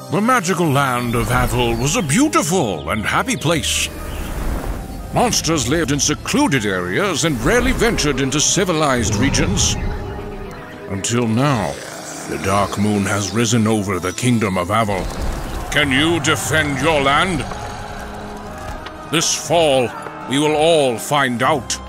The magical land of Avel was a beautiful and happy place. Monsters lived in secluded areas and rarely ventured into civilized regions. Until now, the dark moon has risen over the kingdom of Avel. Can you defend your land? This fall, we will all find out.